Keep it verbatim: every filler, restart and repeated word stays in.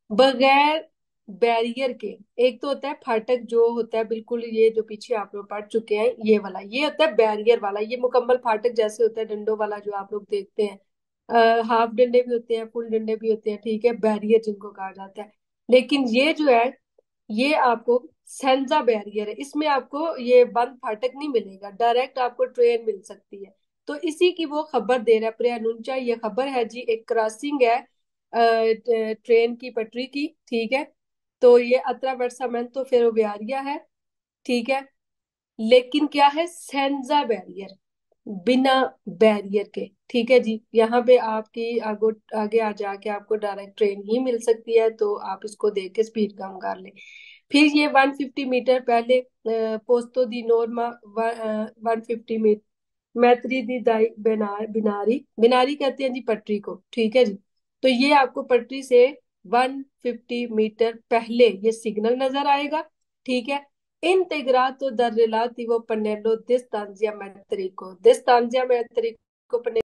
बगैर बैरियर के। एक तो होता है फाटक, जो होता है बिल्कुल ये जो पीछे आप लोग पढ़ चुके हैं, ये वाला ये होता है बैरियर वाला, ये मुकम्मल फाटक जैसे होता है डंडों वाला जो आप लोग देखते हैं। आ, हाफ डंडे भी होते हैं, फुल डंडे भी होते हैं, ठीक है, बैरियर जिनको कहा जाता है। लेकिन ये जो है, ये आपको सेंजा बैरियर है, इसमें आपको ये बंद फाटक नहीं मिलेगा, डायरेक्ट आपको ट्रेन मिल सकती है। तो इसी की वो खबर दे रहा है प्रियनुंचा, ये खबर है जी, एक क्रॉसिंग है अ, ट्रेन की पटरी की, ठीक है। तो ये अत्रावरसामेंतो फेरोविारिया है, ठीक है। लेकिन क्या है, सेंजा बैरियर, बिना बैरियर के, ठीक है जी। यहाँ पे आपकी आगो आगे आ जाके आपको डायरेक्ट ट्रेन ही मिल सकती है, तो आप इसको देख के स्पीड कम कर लें। फिर ये वन फिफ्टी मीटर पहले पोस्तो दी नोर्मा, वन फिफ्टी मीटर मैत्री दी दाई बिनार बिनारी बिनारी कहते हैं जी पटरी को, ठीक है जी। तो ये आपको पटरी से वन फिफ्टी मीटर पहले ये सिग्नल नजर आएगा, ठीक है। Integrato dal relativo pannello di stanziamento di stanziamento